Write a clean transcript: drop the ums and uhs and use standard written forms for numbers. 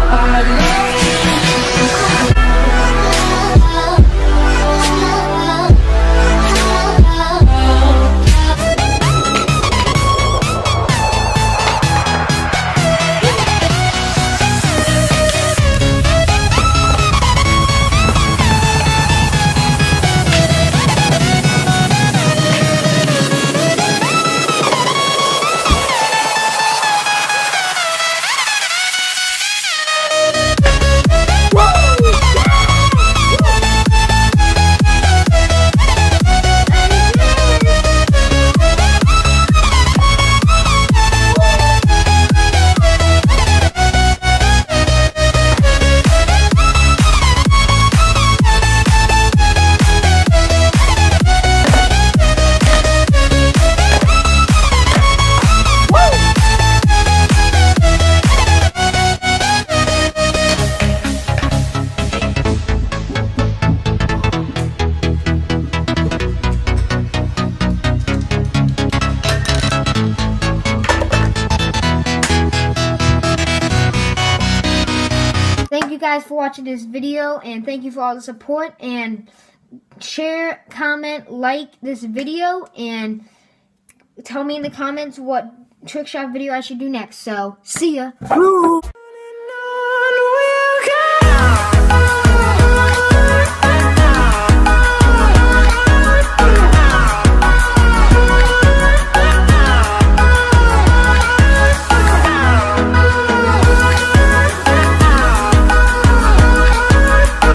Thank you guys for watching this video, and thank you for all the support, and share, comment, like this video, and tell me in the comments what trick shot video I should do next. So, see ya.